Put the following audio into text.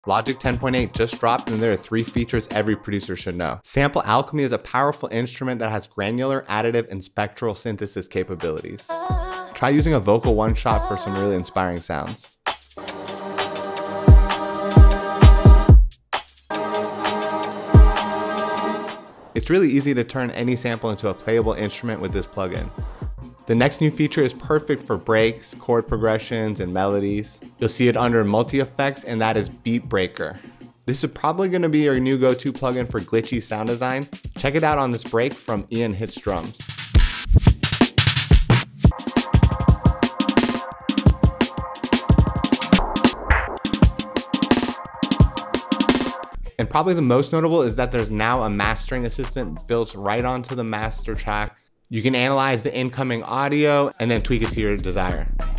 Logic 10.8 just dropped, and there are 3 features every producer should know. Sample Alchemy is a powerful instrument that has granular, additive, and spectral synthesis capabilities. Try using a vocal one-shot for some really inspiring sounds. It's really easy to turn any sample into a playable instrument with this plugin. The next new feature is perfect for breaks, chord progressions, and melodies. You'll see it under multi-effects, and that is Beat Breaker. This is probably going to be your new go-to plugin for glitchy sound design. Check it out on this break from Ian Hits Drums. And probably the most notable is that there's now a mastering assistant built right onto the master track. You can analyze the incoming audio and then tweak it to your desire.